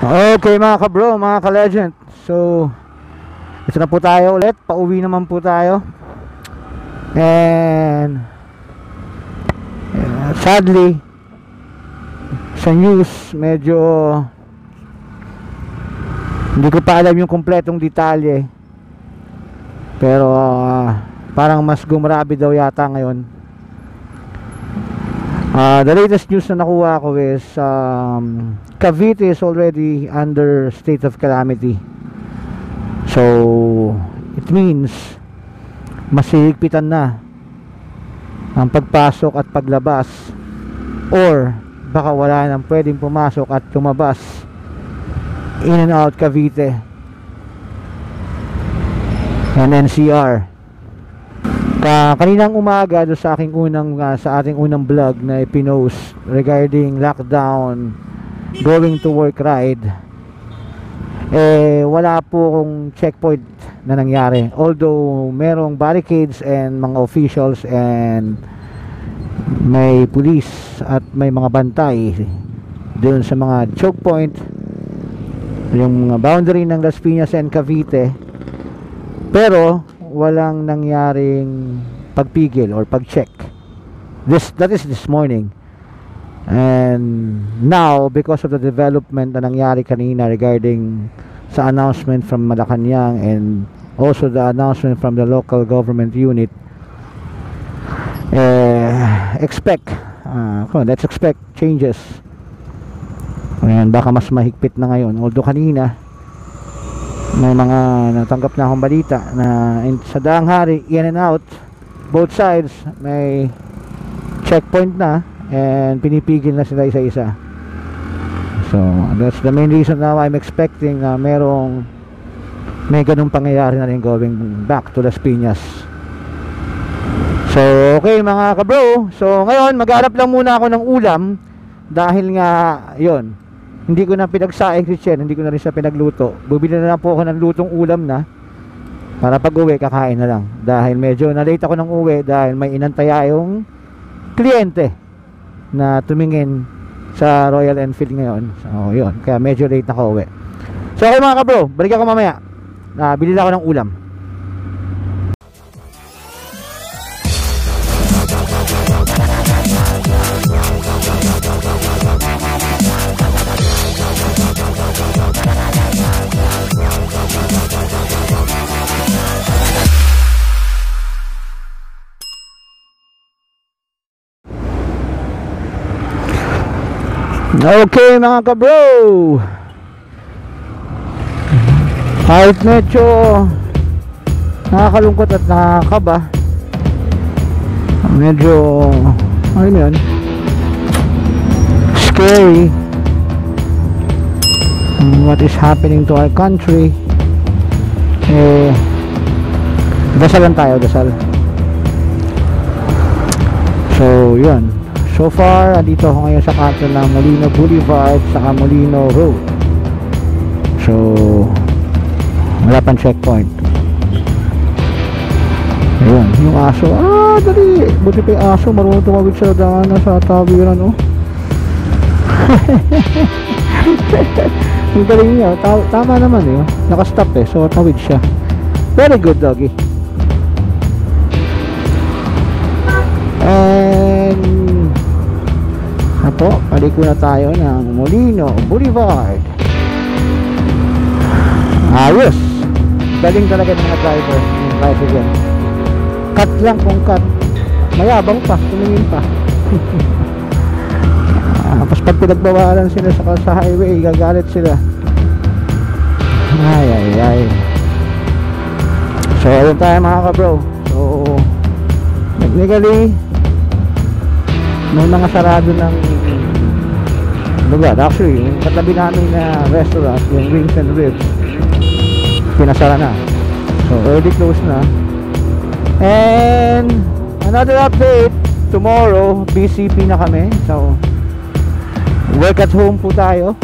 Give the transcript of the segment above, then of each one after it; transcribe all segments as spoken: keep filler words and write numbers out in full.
Okay mga ka-bro, mga ka-legend. So, ito na po tayo ulit. Pauwi naman po tayo. And uh, sadly, sa news, medyo hindi ko pa alam yung kompletong detalye. Pero uh, parang mas gumrabe daw yata ngayon. Uh, the latest news na nakuha ko is um, Cavite is already under state of calamity. So it means masihigpitan na ang pagpasok at paglabas, or baka wala nang pwedeng pumasok at lumabas in and out Cavite and N C R. Uh, kaninang umaga do sa aking unang uh, sa ating unang vlog na ipinost regarding lockdown going to work ride, eh wala po kong checkpoint na nangyari, although merong barricades and mga officials and may police at may mga bantay doon sa mga choke point, yung boundary ng Las Piñas and Cavite, pero walang nangyaring pagpigil or pagcheck. This that is this morning. And now, because of the development na nangyari kanina regarding sa announcement from Malacanang and also the announcement from the local government unit, eh, expect uh, come on, let's expect changes. Ayan, baka mas mahigpit na ngayon, although kanina may mga natanggap na akong balita na in, sa daang hari, in and out both sides may checkpoint na and pinipigil na sila isa-isa. So that's the main reason now I'm expecting na uh, merong may ganung pangyayari na rin going back to Las Piñas. So okay mga kabro, so ngayon maghanap lang muna ako ng ulam dahil nga yon, hindi ko na pinagsaing si Chen, hindi ko na rin siya pinagluto. Bumili na lang po ako ng lutong ulam na para pag uwi kakain na lang, dahil medyo na late ako ng uwi dahil may inantaya yung kliyente na tumingin sa Royal Enfield ngayon. So yun, kaya medyo late na ako uwi. So okay mga kabro, balik ako mamaya. uh, Bili ako ng ulam. Okay mga kabro, kahit medyo nakakalungkot at nakakaba, medyo ano yun, scary what is happening to our country, eh dasal lang tayo, dasal. So yun, so far, andito ako ngayon sa kanto ng Molino Boulevard sa Molino Road. So, wala pang checkpoint. Ayun, yung aso. Ah, dali! Buti pa yung aso, marunong tumawid sa daan sa tawiran, oh. Yung galing niya, tama naman eh. Nakastop eh, so tawid siya. Very good, doggy. And po, paliko na tayo ng Molino Boulevard. Ayos, galing talaga ng mga driver yung tricycle. Cut lang kung cut, mayabang pa, tumingin pa. Tapos pag pinagbawalan sila sa, sa highway, gagalit sila. Ay ay ay. So ayun tayo mga kabro. So technically may mga sarado ng lugar. Actually, yung katabi namin na restaurant, yung Wings and Ribs, pinasara na. So, early close na. And another update, tomorrow, B C P na kami. So, work at home po tayo.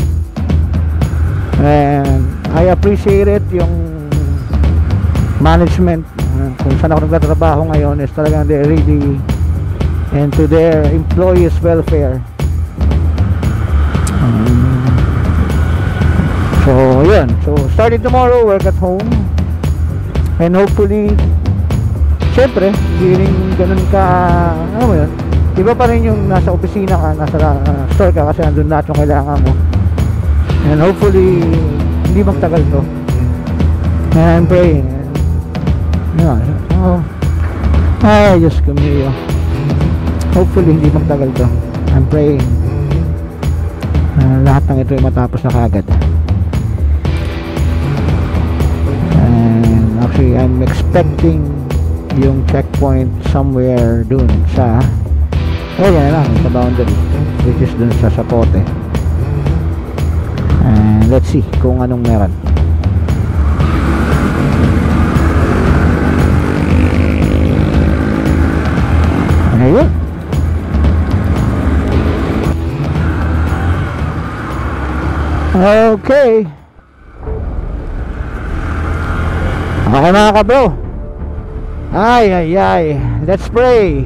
And I appreciate it, yung management. Uh, kung saan ako nagtatrabaho ngayon is talagang they're really into their employees' welfare. Um, So yun, so starting tomorrow, work at home, and hopefully syempre hindi rin ganun ka, ano mo yun, iba pa rin yung nasa opisina ka, nasa uh, store ka, kasi nandun lahat yung kailangan mo, and hopefully hindi magtagal to, and I'm praying, yeah, oh, ay Diyos ko miyo, hopefully hindi magtagal to, I'm praying uh, lahat ng ito ay matapos na kagad. And actually I'm expecting yung checkpoint somewhere dun sa area na lang, sa boundary, which is dun sa Sapote, and let's see kung anong meron. Ayun. Okay. Okay mga kabro, ay ay ay, let's pray.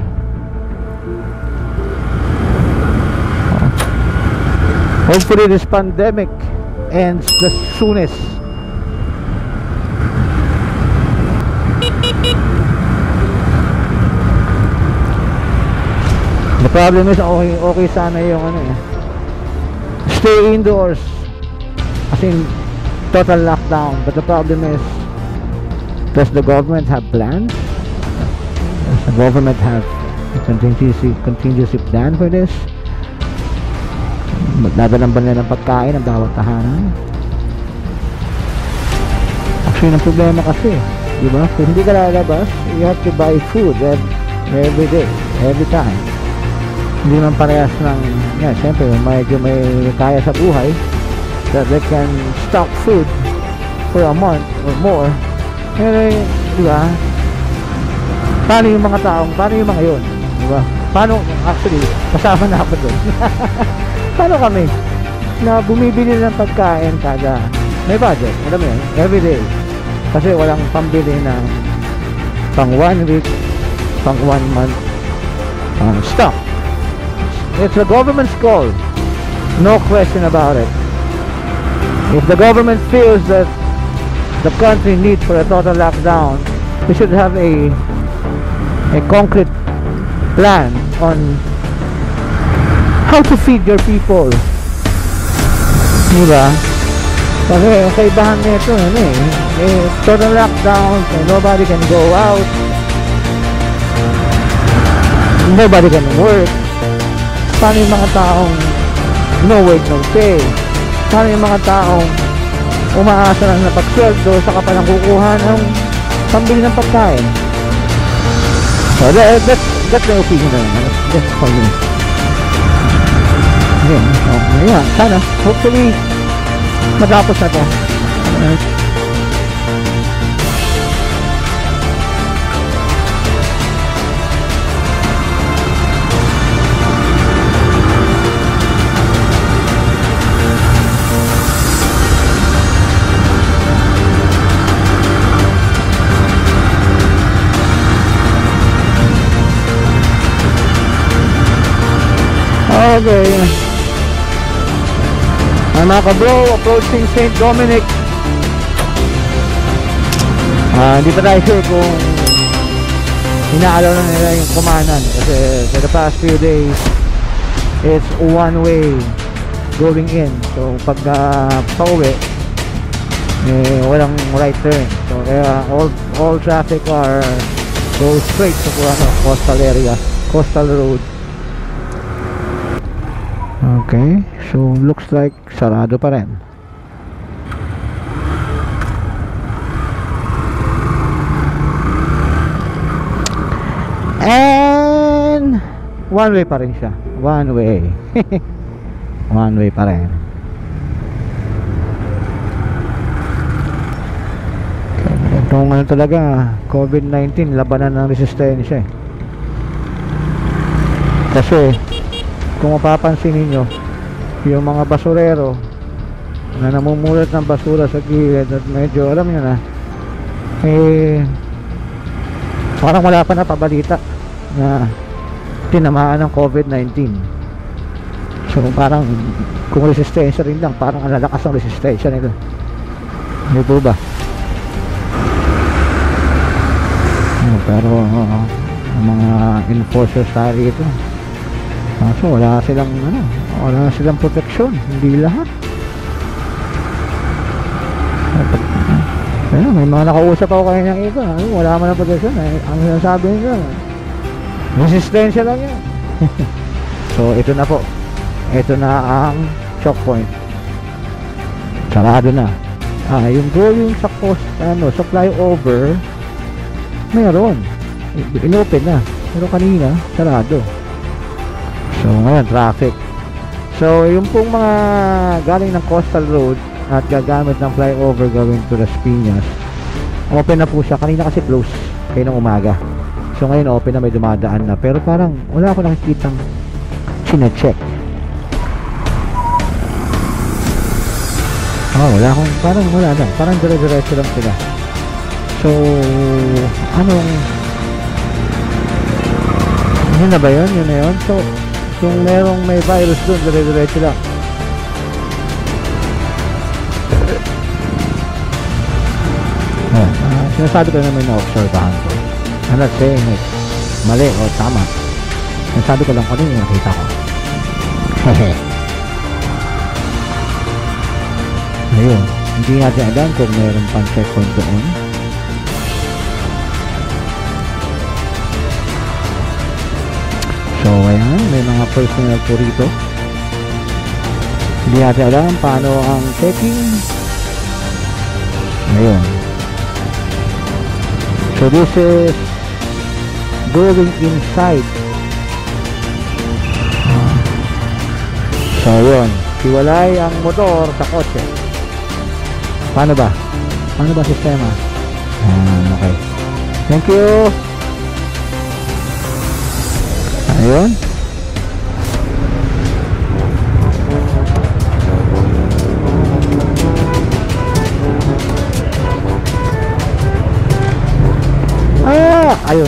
Hopefully this pandemic ends the soonest. The problem is okay, okay sana yung ano eh, stay indoors, as in total lockdown, but the problem is, does the government have plans? Does the government have a contingency contingency plan for this? Magdadalan ba nila ng pagkain ng bawat tahanan? Actually, ang problema kasi, di ba? Kung hindi ka lalabas, you have to buy food every, every day, every time. Hindi man parehas ng, yeah, siyempre, medyo may kaya sa buhay that they can stock food for a month or more. Pero, di ba? Paano yung mga taong, paano yung mga yun? Di ba? Paano, actually, kasama na ako doon. Paano kami na bumibili ng pagkain kada, may budget, alam mo yun, everyday. Kasi walang pambili na pang one week, pang one month uh, stock. It's a government's call, no question about it. If the government feels that the country needs for a total lockdown, we should have a a concrete plan on how to feed your people, diba? Kasi kaibahan nito ano eh, eh total lockdown, so nobody can go out, nobody can work. Paano yung mga taong no work, no pay? Paano yung mga taong umaasa lang na pagsweldo, saka pa lang kukuha ng pambili ng pagkain? So that, that's, that's the opinion na yun. That's for me. Okay, so yeah, sana, hopefully matapos na to. Alright. Okay. Ay mga kabro, approaching Saint Dominic. Ah, hindi pa tayo sure kung inaalaw na nila yung kumanan kasi for the past few days it's one way going in. So pag uh, pauwi eh, walang right turn. So kaya all, all traffic are go straight to ano, coastal area, coastal road. Okay, so looks like sarado pa rin. And one way pa rin siya. One way. One way pa rin. Itong ano talaga, COVID nineteen, labanan ng resistensya eh. Kasi kung mapapansin niyo yung mga basurero na namumulat ng basura sa gilid at medyo alam niyo na eh parang wala pa na pabalita na tinamaan ng COVID nineteen. So parang kung resistensya rin lang, parang ang lalakas ng resistensya nila. Hindi po ba? No, pero uh, ang mga enforcers tayo rito, kaso wala silang ano, wala silang proteksyon, hindi lahat. Ayun, may mga nakausap ako kayo ng iba, ano, wala man ang proteksyon. Ay, ang sinasabi nila, resistensya lang yan. So ito na po, ito na ang choke point, sarado na. Ah, yung going sa coast, ano, sa flyover, meron, inopen na, pero kanina sarado. So ngayon traffic. So yung pong mga galing ng coastal road at gagamit ng flyover going to Las Piñas, open na po siya. Kanina kasi close kayo ng umaga, so ngayon open na, may dumadaan na, pero parang wala ako nakikitang chine-check. Oh, wala akong, parang wala lang, parang dire-diretso lang sila. So anong, yun na ba yun? Yun na yun? So kung merong may virus doon, dire-diretso lang. Oh, uh, sinasabi ko naman na observahan ko. I'm not saying it mali o tama. Sinasabi ko lang kung ano yung nakita ko. Hehe. Ayun, hindi natin alam kung meron pang checkpoint doon. So ayan, may mga personnel po rito. Hindi natin alam paano ang checking. Ayun. So this is going inside. So yun, hiwalay ang motor sa kotse. Paano ba? Paano ba sistema? Ah, okay. Thank you. Ayun. Ah, ayun.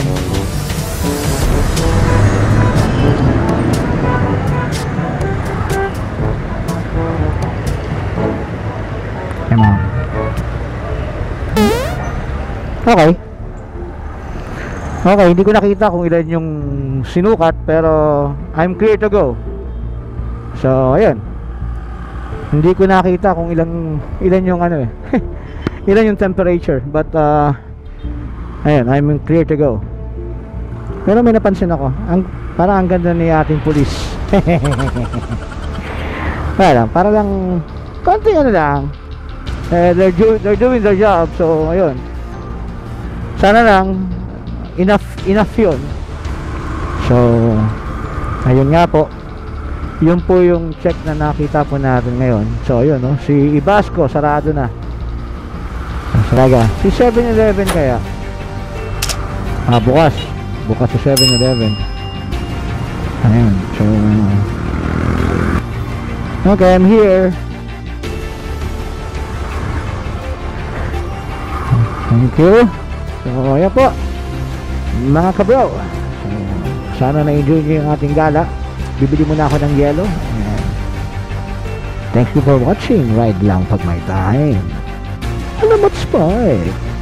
Emang. Okay. Okay, hindi ko nakita kung ilan yung sinukat, pero I'm clear to go. So, ayun. Hindi ko nakita kung ilang ilan yung ano eh. Ilan yung temperature, but uh ayun, I'm clear to go. Pero may napansin ako, ang parang ang ganda ni ating pulis. Para lang, para lang konti ano lang. Eh, they're, do, they're doing their job, so ayun. Sana lang enough enough yun. So ayun nga po, yun po yung check na nakita po natin ngayon. So ayun, no? Si Ibasco sarado na. Saraga. Si seven eleven kaya ah, bukas bukas si seven eleven. Ayun. So okay, I'm here. Thank you. So ayan po mga kabro, so, sana na-enjoy nyo yung ating gala. Bibili muna ako ng yelo. Thank you for watching Ride Lang Pag May Time. Alamat Spike.